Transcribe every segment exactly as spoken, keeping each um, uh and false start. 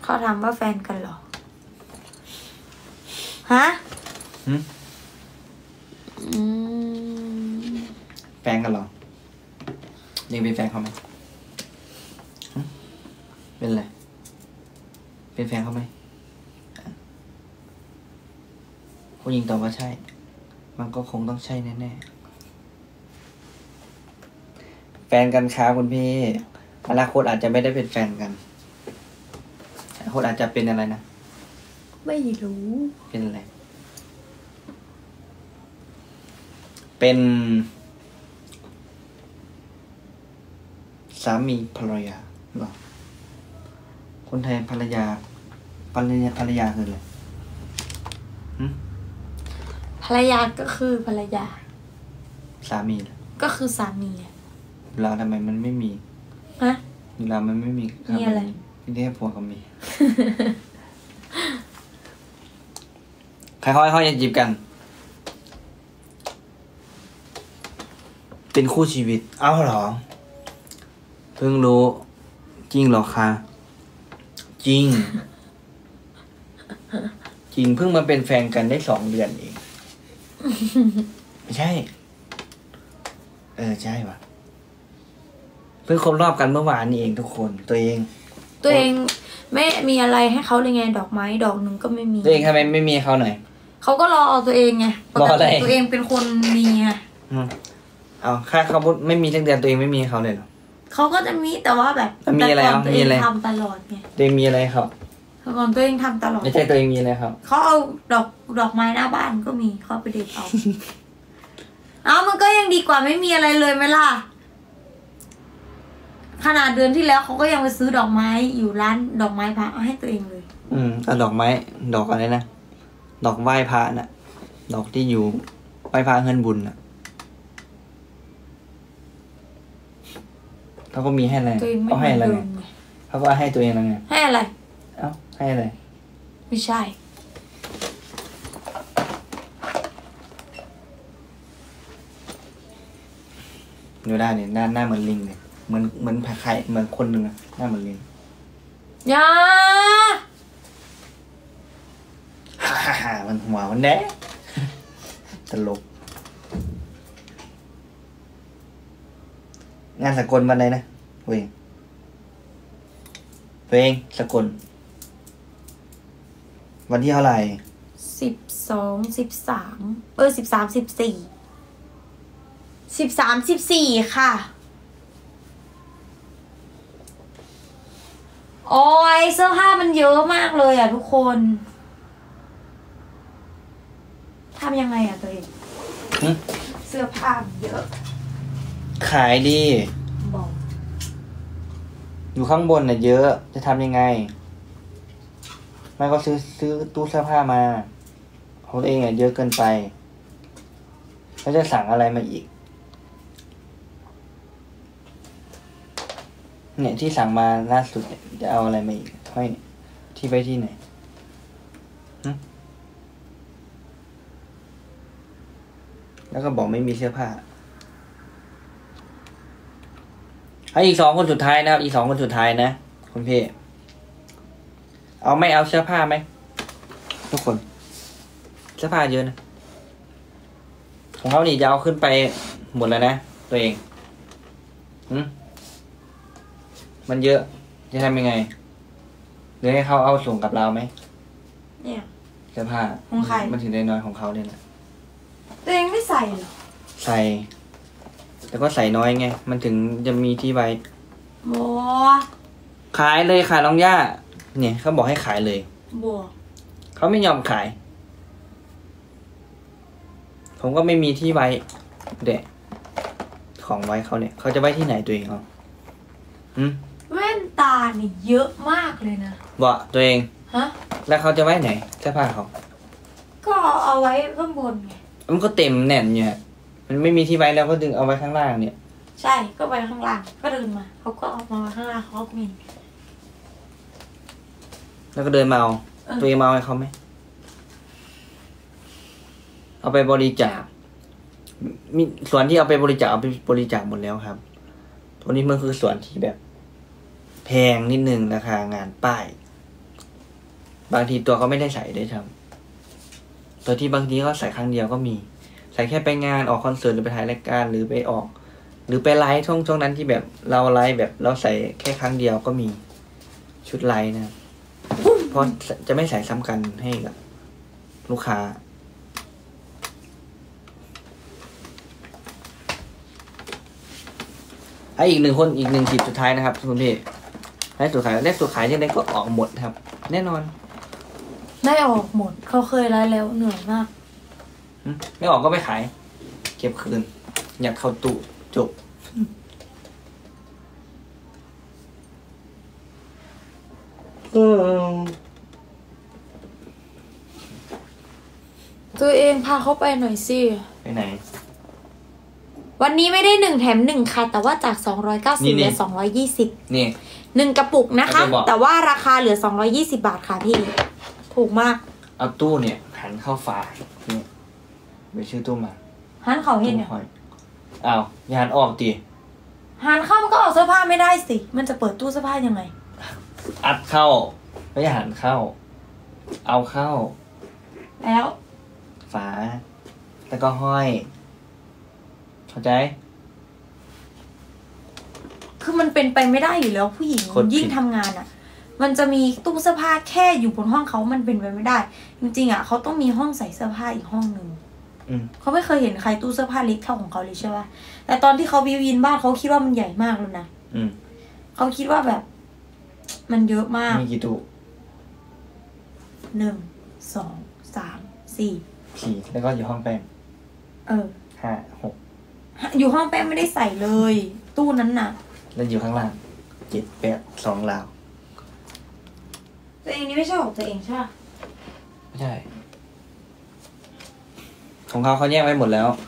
เขาถามว่าแฟนกันเหรอฮะอืมแฟนกันเหรอยังเป็นแฟนเขาไหมเป็นอะไรเป็นแฟนเขาไหมผู้หญิงตอบว่าใช่มันก็คงต้องใช่แน่ๆแฟนกันครับคุณพี่อนาคตอาจจะไม่ได้เป็นแฟนกันอนาคตอาจจะเป็นอะไรนะไม่รู้เป็นอะไรเป็นสามีภรรยาหรอคนไทยภรรยาภรรยาภรรยาคืออะไรภรรยาก็คือภรรยาสามีก็คือสามีเราทำไมมันไม่มีฮะเรามันไม่มีมีอะไรที่ได้ผัวกับเมียค่อยๆค่อยๆจีบกันเป็นคู่ชีวิตเอ้าเหรอเพิ่งรู้จริงเหรอคะจริงจริงเพิ่งมาเป็นแฟนกันได้สองเดือนเองไม่ใช่เออใช่ป่ะเพิ่งครบรอบกันเมื่อวานนี้เองทุกคนตัวเองตัวเองไม่มีอะไรให้เขาเลยไงดอกไม้ดอกหนึ่งก็ไม่มีตัวเองทำไมไม่มีเขาหน่อยเขาก็รอเอาตัวเองไงรออะไรตัวเองเป็นคนมีไงเอาค่าเขาไม่มีทั้งเดือนตัวเองไม่มีเขาเลยเหรอเขาก็จะมีแต่ว่าแบบมีอะไรตัวเองทำตลอดไงตัวเองมีอะไรครับก่อนตัวเองทำตลอดไม่ใช่ตัวเองมีอะไรครับเขาเอาดอกดอกไม้หน้าบ้านก็มีเขาไปเด็ดเอาเอามันก็ยังดีกว่าไม่มีอะไรเลยไหมล่ะขนาดเดือนที่แล้วเขาก็ยังไปซื้อดอกไม้อยู่ร้านดอกไม้พระเอาให้ตัวเองเลยอืมเอาดอกไม้ดอกอะไรนะดอกไหว้พระน่ะดอกที่อยู่ไหว้พระเงินบุญน่ะเขาก็มีให้อะไรเขาให้อะไรเขาก็ให้ตัวเองแล้วไงให้อะไรเอ้าให้อะไรไม่ใช่ดูได้เนี่ยหน้าหน้าเหมือนลิงเลยเหมือนเหมือนใครเหมือนคนหนึ่งอะหน้าเหมือนลิงยาฮ่าฮ่ามันหัวมันแดงตลกงานสกลวันไหนนะเว้ยเพลงสกลวันที่เท่าไหร่สิบสองสิบสามเออสิบสามสิบสี่สิบสามสิบสี่ค่ะโอ้ยเสื้อผ้ามันเยอะมากเลยอ่ะทุกคนทำยังไงอ่ะตัวเองเสื้อผ้าเยอะขายดีบอกอยู่ข้างบนน่ะเยอะจะทำยังไงไม่ก็ซื้อซื้อตู้เสื้อผ้ามาของตัวเองอ่ะเยอะเกินไปแล้วจะสั่งอะไรมาอีกเนี่ยที่สั่งมาล่าสุดจะเอาอะไรมาอีกห้อยที่ไปที่ไหนแล้วก็บอกไม่มีเสื้อผ้าให้อีกสองคนสุดท้ายนะครับอีกสองคนสุดท้ายนะคุณพี่เอาไม่เอาเสื้อผ้าไหมทุกคนเสื้อผ้าเยอะนะของเขานี่จะเอาขึ้นไปหมดแล้วนะตัวเองหืมมันเยอะจะทำยังไงหรือให้เขาเอาส่งกับเราไหมเนี่ยเสื้อผ้าของใครมันถึงได้น้อยของเขาเนี่ยแหละตัวเองไม่ใส่หรอใส่แต่ก็ใส่น้อยไงมันถึงจะมีที่ไว้บัวขายเลยขายน้องย่าเนี่ยเขาบอกให้ขายเลยบัวเขาไม่ยอมขายผมก็ไม่มีที่ไว้เด็กของไว้เขาเนี่ยเขาจะไว้ที่ไหนตัวเองเขาอืมแว่นตาเนี่ยเยอะมากเลยนะบอกตัวเองฮะแล้วเขาจะไว้ไหนเสื้อผ้าเขาก็เอาไว้ข้างบนไงมันก็เต็มแน่นเนี่ยมันไม่มีที่ไว้แล้วก็ดึงเอาไว้ข้างล่างเนี่ยใช่ก็ไว้ข้างล่างก็เดินมาเขาก็เอามาข้างล่างเขาก็มีแล้วก็เดินมาเอาตัวเองมาเอาให้เขาไหมเอาไปบริจาคมีส่วนที่เอาไปบริจาคเอาไปบริจาคหมดแล้วครับตัวนี้มันคือส่วนที่แบบแพงนิดนึงราคางานป้ายบางทีตัวเขาไม่ได้ใส่ด้วยซ้ำตัวที่บางทีเขาใส่ครั้งเดียวก็มี ใส่แค่ไปงานออกคอนเสิร์ตหรือไปถ่ายรายการหรือไปออก หรือไปไลฟ์ช่วงช่วงนั้นที่แบบเราไลฟ์แบบเราใส่แค่ครั้งเดียวก็มีชุดไลฟ์นะครับเพราะจะไม่ใส่ซ้ำกันให้กับลูกค้าไออีกหนึ่งคนอีกหนึ่งคลิปสุดท้ายนะครับคุณพี่เลขสุดขายเลขสุดขายยังไงก็ออกหมดครับ แน่นอนได้ออกหมดเขาเคยไลฟ์แล้วเหนื่อยมากไม่ออกก็ไม่ขาย เก็บคืนอยากเข้าตู้จบตัวเองพาเขาไปหน่อยสิไปไหนวันนี้ไม่ได้หนึ่งแถมหนึ่งค่ะแต่ว่าจากสองร้อยเก้าสิบเหลือสองร้อยยี่สิบนี่หนึ่งกระปุกนะคะแต่ว่าราคาเหลือสองร้อยยี่สิบบาทค่ะพี่ถูกมากเอาตู้เนี่ยหันเข้าฝาเนี่ยไปชื่อตู้มาหันเขาเห็นเนี่ยอ้าวอย่าหันออกตีหันเข้ามันก็ออกเสื้อผ้าไม่ได้สิมันจะเปิดตู้เสื้อผ้ายังไงอัดเข้าไม่หันเข้าเอาเข้าแล้วฝาแล้วก็ห้อยเข้าใจคือมันเป็นไปไม่ได้อยู่แล้วผู้หญิงยิ่งทำงานอ่ะมันจะมีตู้เสื้อผ้าแค่อยู่บนห้องเขามันเป็นไปไม่ได้จริงๆอ่ะเขาต้องมีห้องใส่เสื้อผ้าอีกห้องหนึ่งเขาไม่เคยเห็นใครตู้เสื้อผ้าเล็กเท่าของเขาเลยใช่ป่ะแต่ตอนที่เขาบิวอินบ้านเขาคิดว่ามันใหญ่มากเลยนะเขาคิดว่าแบบมันเยอะมากมีกี่ตู้หนึ่งสองสามสี่สี่แล้วก็อยู่ห้องแป้งเออห้าหกอยู่ห้องแป้งไม่ได้ใส่เลย ตู้นั้นน่ะแล้วอยู่ข้างล่างเจ็ดแปดสองลาวตัวเองนี่ไม่ใช่ของตัวเองใช่ไหมไม่ใช่ของเขาเขาแยกไว้หมดแล้ว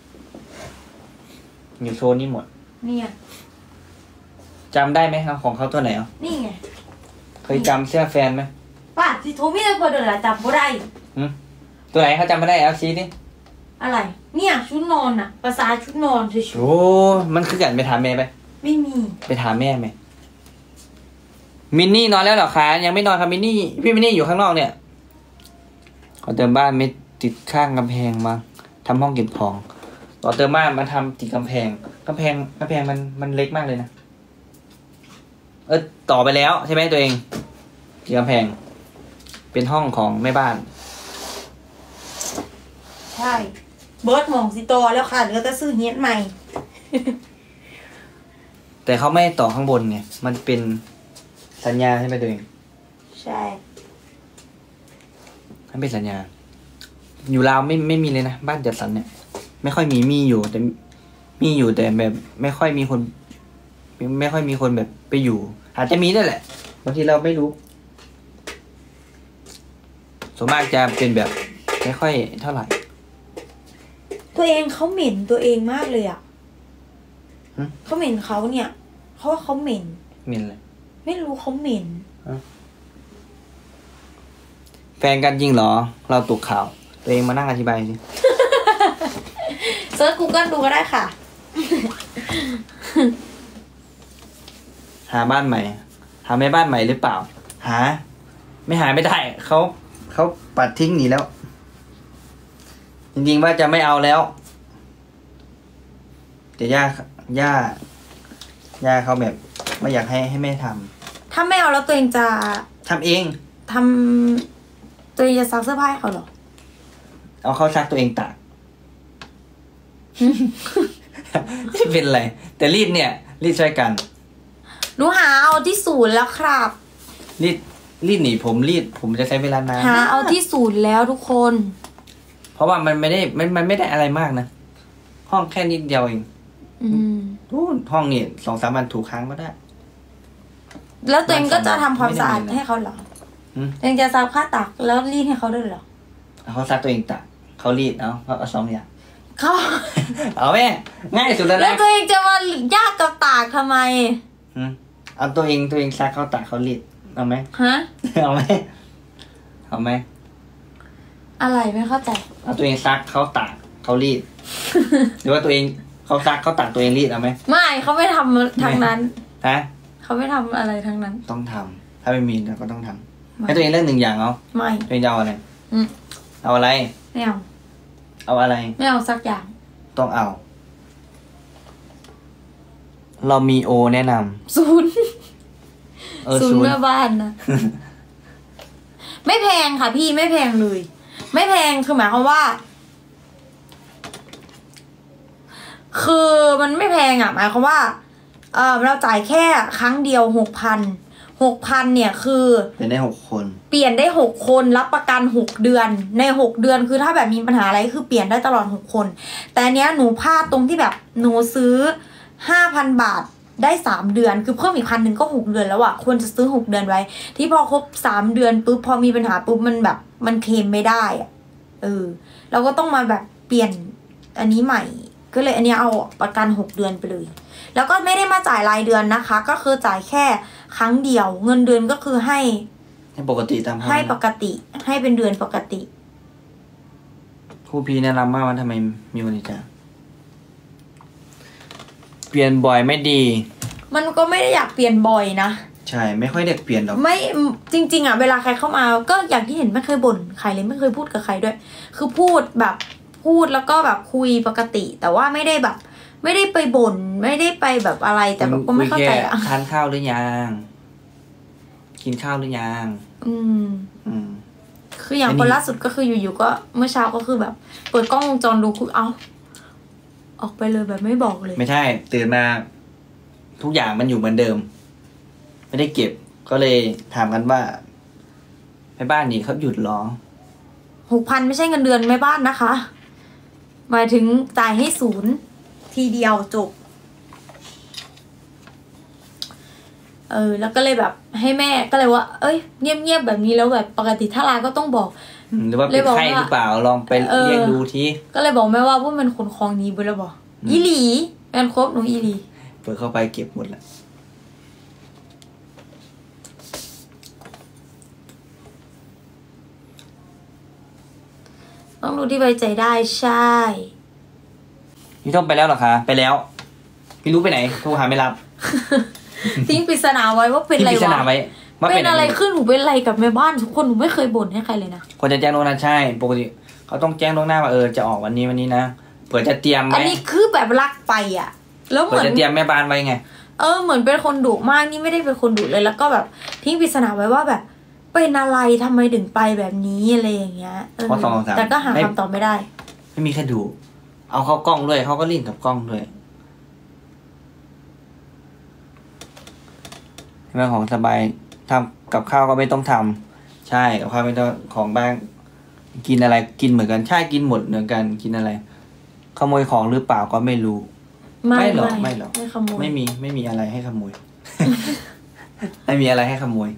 อยู่โซนนี้หมดเนี่ยจำได้ไหมครับของเขาตัวไหนอ่ะนี่ไงเคยจำเสื้อแฟนไหมป้าที่โทรไม่ได้พอเดินละจำไม่ได้ตัวไหนเขาจำไม่ได้เอาชี้ดิอะไรเนี่ยชุดนอนอะภาษาชุดนอนเฉยๆโอ้มันคือกันไปถามแม่ไปไม่มีไปถามแม่ไหมมินนี่นอนแล้วเหรอคะยังไม่นอนครับมินนี่พี่มินนี่อยู่ข้างนอกเนี่ยขอเติมบ้านไม่ติดข้างกำแพงมาทำห้องเก็บของต่อเติมบ้านมาทำติดกำแพงกำแพงกำแพงมันมันเล็กมากเลยนะเออต่อไปแล้วใช่ไหมตัวเองติดกำแพงเป็นห้องของแม่บ้านใช่เบิร์ดมองสิโตแล้วค่ะเหลือแต่ซื้อเฮียนใหม่แต่เขาไม่ต่อข้างบนไงมันเป็นสัญญาใช่ไหมตัวเองใช่มันเป็นสัญญาอยู่ลาวไม่ไม่มีเลยนะบ้านจัดสรรเนี่ยไม่ค่อยมีมีอยู่แต่มีอยู่แต่แบบไม่ค่อยมีคนไม่ค่อยมีคนแบบไปอยู่อาจจะมีด้วยแหละบางทีเราไม่รู้ส่วนมากจะเป็นแบบไม่ค่อยเท่าไหร่ตัวเองเขาเหม็นตัวเองมากเลยอ่ะเขาเหม็นเขาเนี่ยเขาว่าเขาเหม็นเหม็นเลยไม่รู้เขาเหม็นแฟนกันจริงเหรอเราตกข่าวตัวเองมานั่งอธิบายสิเซิร์ช กูเกิล ดูก็ได้ค่ะหาบ้านใหม่หาแม่บ้านใหม่หรือเปล่าหาไม่หาไม่ได้เขาเขาปัดทิ้งหนีแล้วจริงๆว่าจะไม่เอาแล้วแต่ย่าย่าย่าเขาแบบไม่อยากให้ให้แม่ทำถ้าไม่เอาแล้วตัวเองจะทำเองทำตัวเองจะซักเสื้อผ้าให้เขาเหรอเอาเขาซักตัวเองตากไม่เป็นไรแต่รีดเนี่ยรีดช่วยกันหนูหาเอาที่ศูนย์แล้วครับรีดรีดหนีผมรีดผมจะใช้เวลานานหาเอาที่ศูนย์แล้วทุกคนเพราะว่ามันไม่ได้มันมันไม่ได้อะไรมากนะห้องแค่นิดเดียวเองอืมห้องนี่สองสามวันถูกค้างก็ได้แล้วตัวเองก็จะทำความสะอาดให้เขาเหรอตัวเองจะซักผ้าตากแล้วรีดให้เขาด้วยเหรอเขาซักตัวเองตากเขารีดเอาเขาเอาสองอย่างเขาเอาแม่ง่ายสุดแล้วแล้วตัวเองจะมายากกับตากทำไมเอาตัวเองตัวเองซักเขาตากเขารีดเอาไหมฮะเอาไหมเอาไหมอะไรไม่เข้าใจเอาตัวเองซักเขาตากเขารีดหรือว่าตัวเองเขาซักเขาตากตัวเองรีดเอาไหมไม่เขาไม่ทำทางนั้นฮะเขาไม่ทำอะไรทางนั้นต้องทำถ้าไม่มีเราก็ต้องทให้ตัวเองเลือกหนึ่งอย่างเอาไม่ตัวเองจะเอาอะไรเอาอะไรไม่เอาเอาอะไรไม่เอาสักอย่างต้องเอาเรามีโอแนะนำศูนย์ศูนย์แม่บ้านนะไม่แพงค่ะพี่ไม่แพงเลยไม่แพงคือหมายความว่าคือมันไม่แพงอ่ะหมายความว่าเออเราจ่ายแค่ครั้งเดียวหกพันหกพันเนี่ยคือเปลี่ยนได้หกคนเปลี่ยนได้หกคนรับประกันหกเดือนในหกเดือนคือถ้าแบบมีปัญหาอะไรคือเปลี่ยนได้ตลอดหกคนแต่เนี้ยหนูพลาดตรงที่แบบหนูซื้อห้าพันบาทได้สามเดือนคือเพิ่มอีกพันหนึ่งก็หกเดือนแล้วอะควรจะซื้อหกเดือนไว้ที่พอครบสามเดือนปุ๊บพอมีปัญหาปุ๊บมันแบบมันเคลมไม่ได้อะเออเราก็ต้องมาแบบเปลี่ยนอันนี้ใหม่ก็เลยอันนี้เอาประกันหกเดือนไปเลยแล้วก็ไม่ได้มาจ่ายรายเดือนนะคะก็คือจ่ายแค่ครั้งเดียวเงินเดือนก็คือให้ให้ปกติตามให้ปกติให้เป็นเดือนปกติครูพีแนะนำมากว่าทำไมมีบริจาคเปลี่ยนบ่อยไม่ดีมันก็ไม่ได้อยากเปลี่ยนบ่อยนะใช่ไม่ค่อยเด็กเปลี่ยนหรอกไม่จริงๆอ่ะเวลาใครเข้ามาก็อย่างที่เห็นไม่เคยบ่นใครเลยไม่เคยพูดกับใครด้วยคือพูดแบบพูดแล้วก็แบบคุยปกติแต่ว่าไม่ได้แบบไม่ได้ไปบ่นไม่ได้ไปแบบอะไรแต่แบบก็ไม่เข้าใจอ่ะทานข้าวหรือยังกินข้าวหรือยังอืมอืมคืออย่างคนล่าสุดก็คืออยู่ๆก็เมื่อเช้าก็คือแบบเปิดกล้องวงจรดูคือเอาออกไปเลยแบบไม่บอกเลยไม่ใช่ตื่นมาทุกอย่างมันอยู่เหมือนเดิมไม่ได้เก็บก็เลยถามกันว่าแม่บ้านนี่เขาหยุดหรอหกพันไม่ใช่เงินเดือนแม่บ้านนะคะหมายถึงจ่ายให้ศูนย์ทีเดียวจบเออแล้วก็เลยแบบให้แม่ก็เลยว่าเอ้ยเงียบๆแบบนี้แล้วแบบปกติถ้าลาก็ต้องบอกหรือว่าเป็นไข้หรือเปล่าลองไปเรียกดูทีก็เลยบอกแม่ว่าว่ามันขนของนี้ไปแล้วบอกอีหลีแอนครบหนูอีหลีเปิดเข้าไปเก็บหมดแล้วต้องดูที่ไว้ใจได้ใช่พี่ต้องไปแล้วเหรอคะไปแล้วพี่รู้ไปไหนโทรหาไม่รับทิ้งปริศนาไว้ว่าเป็นอะไรวะปริศนาไว้เป็นอะไรขึ้นหนูเป็นอะไรกับแม่บ้านทุกคนหนูไม่เคยบ่นให้ใครเลยนะคนจะแจ้งล่วงหน้าใช่ปกติเขาต้องแจ้งล่วงหน้าว่าเออจะออกวันนี้วันนี้นะเผื่อจะเตรียมอันนี้คือแบบรักไปอ่ะแล้วเหมือนจะเตรียมแม่บ้านไว้ไงเออเหมือนเป็นคนดุมากนี่ไม่ได้เป็นคนดุเลยแล้วก็แบบทิ้งปริศนาไว้ว่าแบบเป็นอะไรทำไมถึงไปแบบนี้อะไรอย่างเงี้ยแต่ก็หาคำตอบไม่ได้ไม่มีแค่ดูเอาเข้ากล้องด้วยเขาก็ลิงก์กับกล้องด้วยเรื่องของสบายทำกับข้าวก็ไม่ต้องทำใช่กับข้าวไม่ต้องของบ้างกินอะไรกินเหมือนกันใช่กินหมดเหมือนกันกินอะไรขโมยของหรือเปล่าก็ไม่รู้ไม่หรอกไม่หรอกไม่มีไม่มีอะไรให้ขโมย ไม่มีอะไรให้ขโมย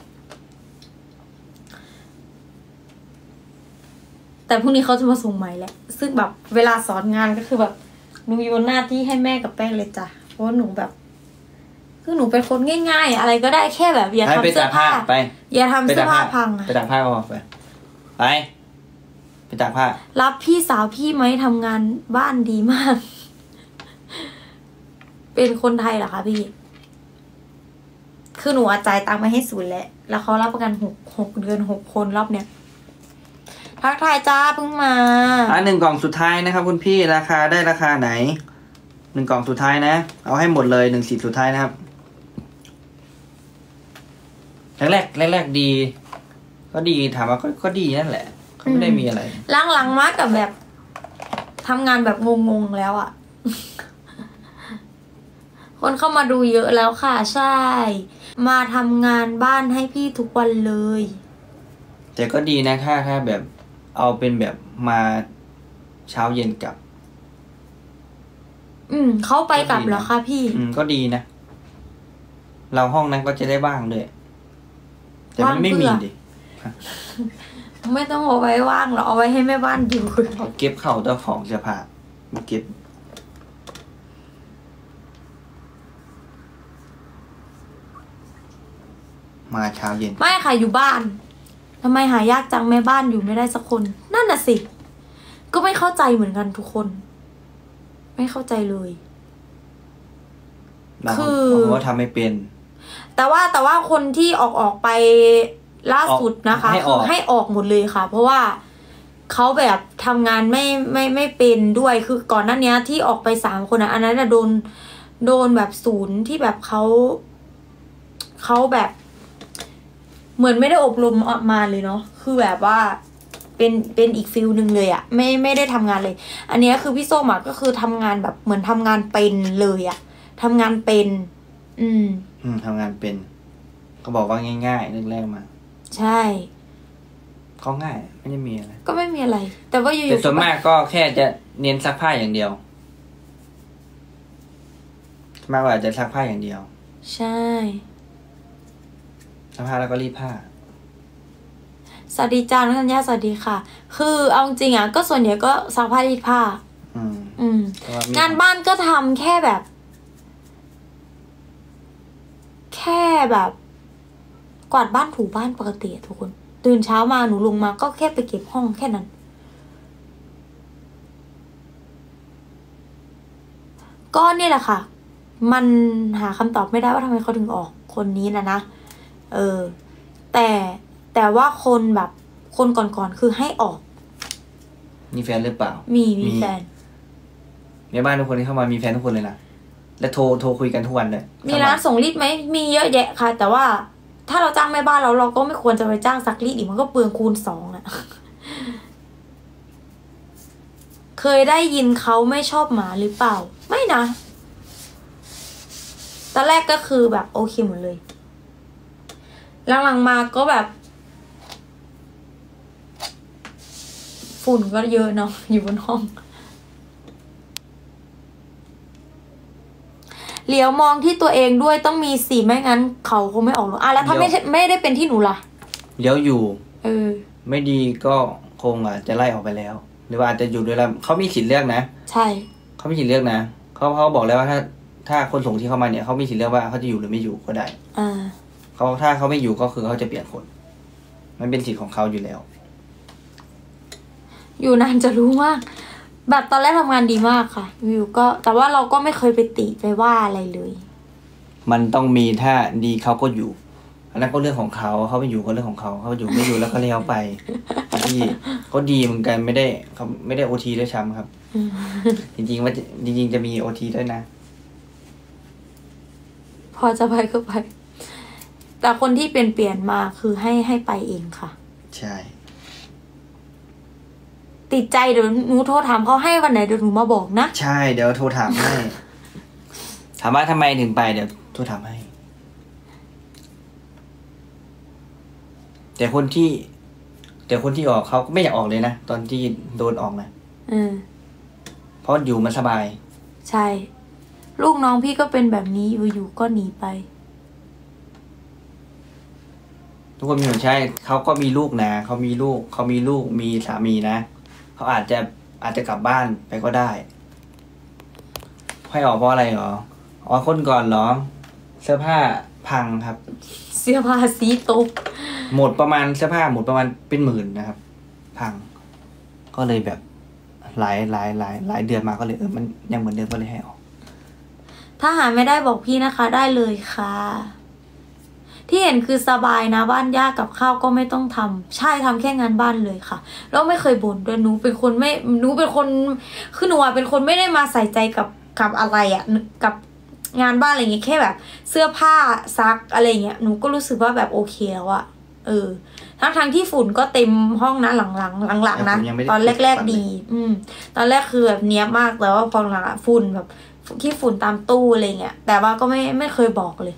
แต่พรุ่งนี้เขาจะมาส่งใหม่แหละซึ่งแบบเวลาสอนงานก็คือแบบหนูโยนหน้าที่ให้แม่กับแป้งเลยจ้ะเพราะหนูแบบคือหนูเป็นคนง่ายๆอะไรก็ได้แค่แบบอย่าทำเสื้อผ้าไปอย่าทำเสื้อผ้าพังไปตากผ้าก็บอกไปไปไปตากผ้ารับพี่สาวพี่ไหมทำงานบ้านดีมากเป็นคนไทยเหรอคะพี่คือหนูจ่ายตังค์มาให้ศูนย์แล้วแล้วเขารับประกันหกหกเดือนหกคนรอบเนี้ยทักทายจ้าเพิ่งมาอ่ะหนึ่งกล่องสุดท้ายนะครับคุณพี่ราคาได้ราคาไหนหนึ่งกล่องสุดท้ายนะเอาให้หมดเลยหนึ่งสิบสุดท้ายนะครับแรกแรกแรกแรกดีก็ดีถามว่าก็ก็ดีนั่นแหละก็ไม่ได้มีอะไรหลังๆมากกับแบบทำงานแบบงงๆแล้วอ่ะคนเข้ามาดูเยอะแล้วค่ะใช่มาทำงานบ้านให้พี่ทุกวันเลยแต่ก็ดีนะถ้าถ้าแบบเอาเป็นแบบมาเช้าเย็นกลับอืมเขาไปกลับเหรอคะพี่อืมก็ดีนะเราห้องนั้นก็จะได้ว่างด้วยแต่มันไม่มีดิไม่ต้องเอาไว้ว่างหรอกเอาไว้ให้แม่บ้านอยู่เขาเก็บเข่าเจ้าของเสื้อผ้าไม่เก็บมาเช้าเย็นไม่ค่ะอยู่บ้านทำไมหายากจังแม่บ้านอยู่ไม่ได้สักคนนั่นน่ะสิก็ไม่เข้าใจเหมือนกันทุกคนไม่เข้าใจเลยคือว่าทำไม่เป็นแต่ว่าแต่ว่าคนที่ออกออกไปล่าสุดนะคะคือให้ออกหมดเลยค่ะเพราะว่าเขาแบบทำงานไม่ไม่ไม่เป็นด้วยคือก่อนหน้านี้ที่ออกไปสามคนนะอันนั้นจะโดนโดนแบบศูนย์ที่แบบเขาเขาแบบเหมือนไม่ได้อบรมออกมาเลยเนาะคือแบบว่าเป็นเป็นอีกฟิลหนึ่งเลยอะไม่ไม่ได้ทำงานเลยอันนี้คือพี่ส้มอะก็คือทำงานแบบเหมือนทำงานเป็นเลยอะทำงานเป็นอืมอืมทำงานเป็นก็บอกว่าง่ายๆเรื่องแรกมาใช่ก็ง่ายไม่ได้มีอะไรก็ไม่มีอะไรแต่ว่าอยู่ๆแต่ส่วนมากก็แค่จะเน้นซักผ้าอย่างเดียวมากกว่าจะซักผ้าอย่างเดียวใช่ซักผ้าแล้วก็รีดผ้าสวัสดีจ้าน้องธัญญาสวัสดีค่ะคือเอาจริงอ่ะก็ส่วนใหญ่ก็ซักผ้ารีดผ้าอืมอืมงานบ้านก็ทำแค่แบบ แค่แบบกวาดบ้านถูบ้านปกติทุกคนตื่นเช้ามาหนูลงมาก็แค่ไปเก็บห้องแค่นั้นก็นี่แหละค่ะมันหาคำตอบไม่ได้ว่าทำไมเขาถึงออกคนนี้นะนะเออแต่แต่ว่าคนแบบคนก่อนๆคือให้ออกมีแฟนหรือเปล่ามีมีแฟนในบ้านทุกคนที่เข้ามามีแฟนทุกคนเลยนะและโทรโทรคุยกันทุกวันเลยมีร้านส่งรีดไหมมีเยอะแยะค่ะแต่ว่าถ้าเราจ้างแม่บ้านเราเราก็ไม่ควรจะไปจ้างซักรีดอีกมันก็เปลืองคูณสองอะเคยได้ยินเขาไม่ชอบหมาหรือเปล่าไม่นะตอนแรกก็คือแบบโอเคหมดเลยหลังๆมาก็แบบฝุ่นก็เยอะเนาะอยู่บนห้องเหลียวมองที่ตัวเองด้วยต้องมีสีไม่งั้นเขาคงไม่ออกหรอกอ่ะแล้วถ้าไม่ไม่ได้เป็นที่หนูล่ะเลี้ยวอยู่เออไม่ดีก็คงอ่ะจะไล่ออกไปแล้วหรือว่าอาจจะอยู่ด้วยแล้วเขามีสิทธิ์เลือกนะใช่เขามีสิทธิ์เลือกนะเขาเขาบอกแล้วว่าถ้าถ้าคนส่งที่เข้ามาเนี่ยเขามีสิทธิ์เลือกว่าเขาจะอยู่หรือไม่อยู่ก็ได้อ่าเขาถ้าเขาไม่อยู่ก็คือเขาจะเปลี่ยนคนมันเป็นสิทธิ์ของเขาอยู่แล้วอยู่นานจะรู้มากแบบตอนแรกทำงานดีมากค่ะวิวก็แต่ว่าเราก็ไม่เคยไปติไปว่าอะไรเลยมันต้องมีถ้าดีเขาก็อยู่อันนั้นก็เรื่องของเขาเขาไม่อยู่ก็เรื่องของเขาเขาอยู่ไม่อยู่แล้วก็เลี้ยวไปที่ก็ดีเหมือนกันไม่ได้เขาไม่ได้โอทีด้วยซ้ำครับจริงๆว่าจริงๆจะมีโอทีด้วยนะพอจะไปก็ไปแต่คนที่เปลี่ยนเปลี่ยนมาคือให้ให้ไปเองค่ะใช่ติดใจเดี๋ยวหนูโทรถามเขาให้วันไหนเดี๋ยวหนูมาบอกนะใช่เดี๋ยวโทรถามให้ถามว่าทำไมถึงไปเดี๋ยวโทรถามให้แต่คนที่แต่คนที่ออกเขาก็ไม่อยากออกเลยนะตอนที่โดนออกนะอืมเพราะอยู่มันสบายใช่ลูกน้องพี่ก็เป็นแบบนี้อยู่ๆก็หนีไปทุกคนมีคนใช่เขาก็มีลูกนะเขามีลูกเขามีลูกมีสามีนะเขาอาจจะอาจจะกลับบ้านไปก็ได้ให้ออกเพราะอะไรหรออ๋อคนก่อนเหรอเสื้อผ้าพังครับเสื้อผ้าสีตกหมดประมาณเสื้อผ้าหมดประมาณเป็นหมื่นนะครับพังก็เลยแบบหลายหลายหลายหลายเดือนมาก็เลยเออมันยังเหมือนเดิมก็เลยให้ออกถ้าหาไม่ได้บอกพี่นะคะได้เลยค่ะที่เห็นคือสบายนะบ้านยากกับข้าวก็ไม่ต้องทำใช่ทำแค่งานบ้านเลยค่ะแล้วไม่เคยบ่นด้วยหนูเป็นคนไม่หนูเป็นคนคือหนูเป็นคนไม่ได้มาใส่ใจกับกับอะไรอะกับงานบ้านอะไรเงี้ยแค่แบบเสื้อผ้าซักอะไรเงี้ยหนูก็รู้สึกว่าแบบโอเคแล้วอะเออทั้งทั้งที่ฝุ่นก็เต็มห้องนะหลังๆหลังๆนะตอนแรกๆดี อืมตอนแรกคือแบบเนี้ยมากแต่ว่าพอหลังๆฝุ่นแบบขี้ฝุ่นตามตู้อะไรเงี้ยแต่ว่าก็ไม่ไม่เคยบอกเลย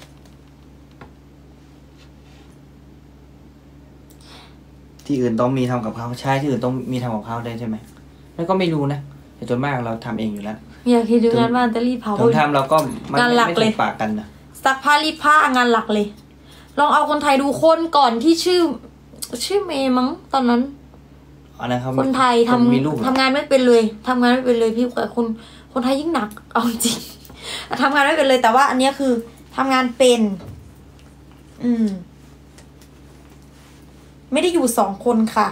ที่อื่นต้องมีทำกับข้าวใช่ที่อื่นต้องมีทำกับข้าวได้ใช่ไหมแล้วก็ไม่รู้นะแต่ส่วนมากเราทำเองอยู่แล้วอยากคิดดูงานบ้านแต่รีดผ้าถึงทำเราก็มันไม่ถูกปากกันนะซักผ้ารีดผ้างานหลักเลยลองเอาคนไทยดูคนก่อนที่ชื่อชื่อเมย์มั้งตอนนั้นอันนั้นเขาคนไทยทำทำงานไม่เป็นเลยทำงานไม่เป็นเลยพี่กับคนคนไทยยิ่งหนักเอาจริงทำงานไม่เป็นเลยแต่ว่าอันนี้คือทำงานเป็นอืมไม่ได้อยู่สองคนค่ะ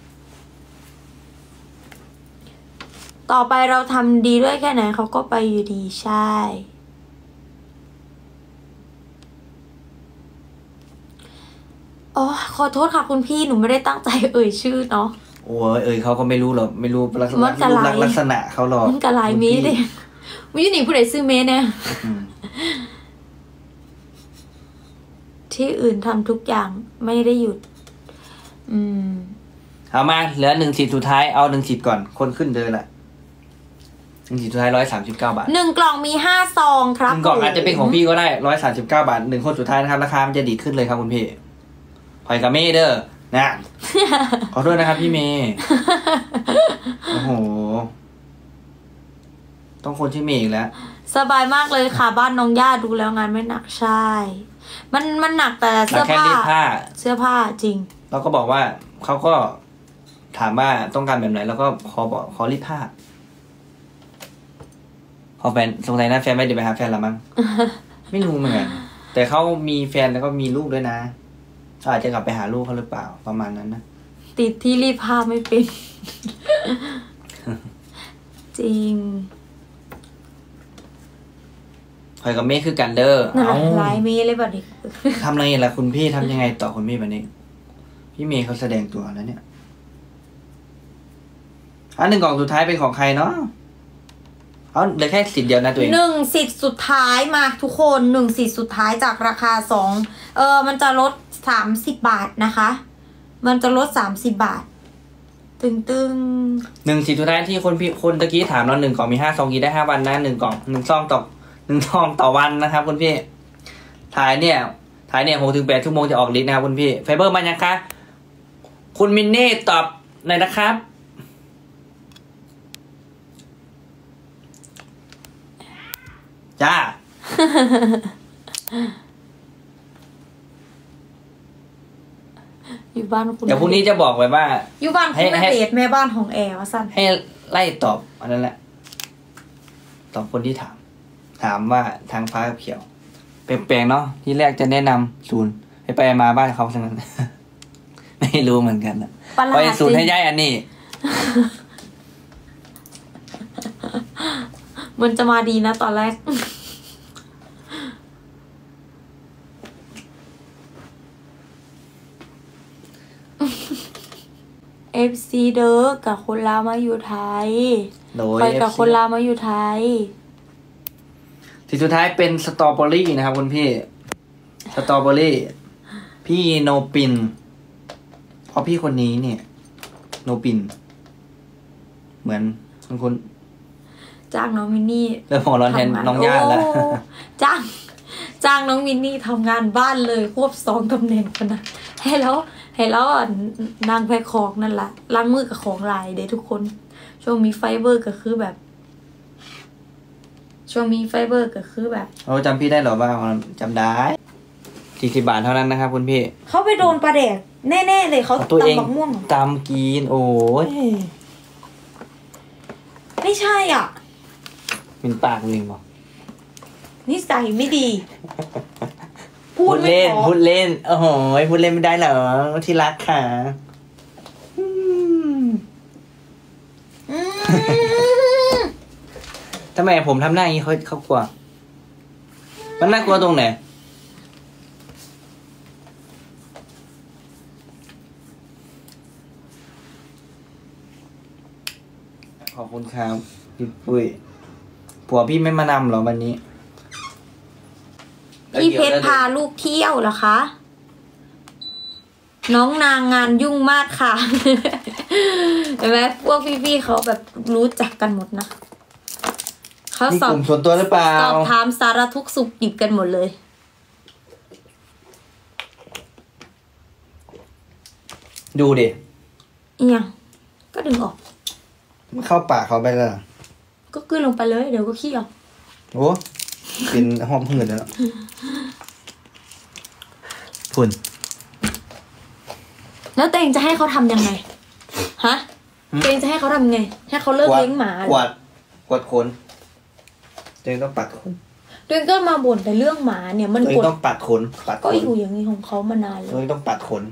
ต่อไปเราทำดีด้วยแค่ไหนเขาก็ไปอยู่ดีใช่โอ๋อขอโทษค่ะคุณพี่หนูไม่ได้ตั้งใจเอ่ยชื่อเนาะโอ้ยเอ่ยเขาก็ไม่รู้หรอกไม่รู้ลักษณะลักษณะเขาหรอกมันกะลายเมย์เด้ไม่อยู่นี่ผู้ใดซื้อเมย์เนี่ยที่อื่นทำทุกอย่างไม่ได้หยุดอืมเอามาเหลือหนึ่งสิทธิ์สุดท้ายเอาหนึ่งสิทธิ์ก่อนคนขึ้นเดินละหนึ่งสิทธิ์สุดท้ายร้อยสามสิบเก้าบาทหนึ่งกล่องมีห้าซองครับหนึ่งกล่องอาจจะเป็นของพี่ก็ได้ร้อยสามสิบเก้าบาทหนึ่งคนสุดท้ายนะครับราคามันจะดีขึ้นเลยครับคุณพี่พอยกับเมย์เด้อนะขอโทษนะครับพี่เมย์โอ้โหต้องคนที่เมย์อีกแล้วสบายมากเลยค่ะบ้านน้องย่าดูแล้วงานไม่หนักใช่มันมันหนักแต่เสื้อผ้าเสื้อผ้าจริงเราก็บอกว่าเขาก็ถามว่าต้องการแบบไหนแล้วก็ขอบอกขอรีดผ้าขอแฟนสงสัยนะแฟนไม่ได้ไปหาแฟนหรอมั้ง ไม่รู้เหมือนกันแต่เขามีแฟนแล้วก็มีลูกด้วยนะเขาอาจจะกลับไปหาลูกเขาหรือเปล่าประมาณนั้นนะติดที่รีดผ้าไม่เป็น จริงคอยกับเมฆคือกันเด้อเอาลายเมฆเลยแบบนี้ทำอะไรล่ะคุณพี่ทำยังไงต่อคุณเมฆแบบนี้พี่เมฆเขาแสดงตัวแล้วเนี่ยอันหนึ่งกล่องสุดท้ายเป็นของใครเนาะเอาเหลือแค่สิทธิ์เดียวนะตัวเองหนึ่งสิทธิ์สุดท้ายมาทุกคนหนึ่งสิทธิ์สุดท้ายจากราคาสองเออมันจะลดสามสิบบาทนะคะมันจะลดสามสิบบาทตึงตึงหนึ่งสิทธิ์สุดท้ายที่คนพี่คนตะกี้ถามเราหนึ่งกล่องมีห้าซองกินได้ห้าวันนะหนึ่งกล่องหนึ่งซองต่อหนึ่งซองต่อวันนะครับคุณพี่ถ่ายเนี่ยถ่ายเนี่ยหกถึงแปดชั่วโมงจะออกฤทธิ์นะครับคุณพี่ไฟเบอร์มันยังคะคุณมินนี่ตอบหน่อยนะครับจ้าอยู่บ้านคุณเดี๋ยวพรุ่งนี้จะบอกไว้ว่าอยู่บ้านคุณแม่เดชแม่บ้านของแอร์ว่าสั้นให้ไล่ตอบอันนั้นแหละตอบคนที่ถามถามว่าทางฟ้ากับเขียวแปลงๆเนาะที่แรกจะแนะนำศูนย์ให้ไปมาบ้านเขาสักนั้น ไม่รู้เหมือนกันนะไปศูนย์ให้ย้ายอันนี้มันจะมาดีนะตอนแรก เอฟ ซี เด้อกับคนลาวมาอยู่ไทยไปกับคนลาวมาอยู่ไทยทีสุดท้ายเป็นสตรอเบอรี่นะครับคุณพี่สตรอเบอรี่พี่โนปินเพราะพี่คนนี้เนี่ยโนปินเหมือนคุณคุณจ้างน้องมินนี่เริ่มหัวร้อนแทนน้องย่าแล้วจ้างจ้างน้องมินนี่ทำงานบ้านเลยควบสองตำแหน่งกันนะให้แล้วให้แล้วนางแพคของนั่นแหละล้างมือกับของลายเด้ทุกคนช่วงมีไฟเบอร์ก็คือแบบช่วงมีไฟเบอร์ก็คือแบบเราจำพี่ได้หรอว่าจำได้สี่สิบบาทเท่านั้นนะครับคุณพี่เขาไปโดนปลาแดกแน่ๆเลยเขาตำบักม่วงตำกินโอ้ยไม่ใช่อ่ะเป็นปากลิงหรอนิสัยไม่ดีพูดเล่นพูดเล่นโอ้โหพูดเล่นไม่ได้เหรอที่รักค่ะทำไมผมทำหน้าอย่างนี้เขาเขากลัวมันน่ากลัวตรงไหนขอบคุณครับพี่ปุ้ยผัวพี่ไม่มานำหรอวันนี้พี่เพชรพาลูกเที่ยวเหรอคะน้องนางงานยุ่งมากค่ะเห็นไหมพวกพี่ๆเขาแบบรู้จักกันหมดนะเขาสอบส่วนตัวหรือเปล่าสอบถามสารทุกข์สุขดิบกันหมดเลยดูดิอีหยังก็ดึงออกมันเข้าปากเขาไปแล้วก็กลืนลงไปเลยเดี๋ยวก็ขี้ออกโอ้เป็นห้องหื่นแล้วฝุ่นแล้วตัวเองจะให้เขาทำยังไงฮะตัวเองจะให้เขาทำไงให้เขาเลิกเลี้ยงหมากวาดกวาดขนตัวเองต้องปัดขนตัวเองก็มาบ่นแต่เรื่องหมาเนี่ยมันตัวเองต้องปัดขนปัดก็อยู่อย่างนี้ของเขามานานเลยตัวเองต้องปัดขน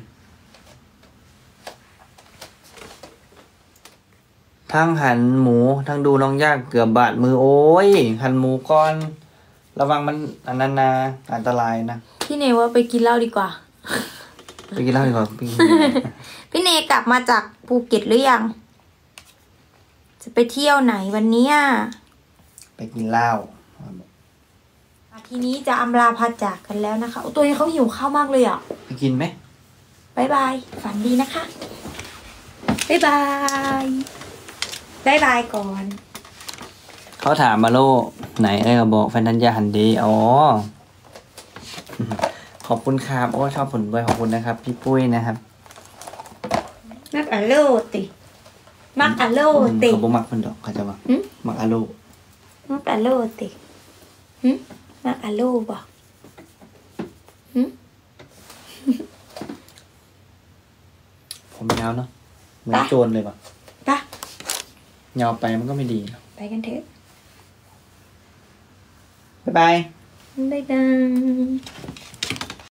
ทั้งหั่นหมูทั้งดูน้องย่างเกือบบาดมือโอ้ยหั่นหมูก่อนระวังมันอันนั้นนะอันตรายนะพี่เนว่าไปกินเหล้าดีกว่าไปกินเหล้าดีกว่าพี่พี่เนกลับมาจากภูเก็ตหรือยังจะไปเที่ยวไหนวันนี้ไปกินเหล้าทีนี้จะอำลาพาจากกันแล้วนะคะตัวนี้เขาหิวข้าวมากเลยอ่ะไปกินไหมบายบายฝันดีนะคะบายบายบายบายก่อนเขาถามมาโลไหนเอ้ยบอกแฟนทัญญาหันดีอ๋อขอบคุณครับโอ้ชอบผลด้วยขอบคุณนะครับพี่ปุ้ยนะครับมักอะโลติมักอะโลติเขาบอกมักคนดอกเขาจะว่ามักอะโลมักอะโลติมักอะโลบ่ผมยาวเนาะเหมือนโจรเลยป่ะปะยาวไปมันก็ไม่ดีไปกันเถอะบ๊ายบายบ๊ายบาย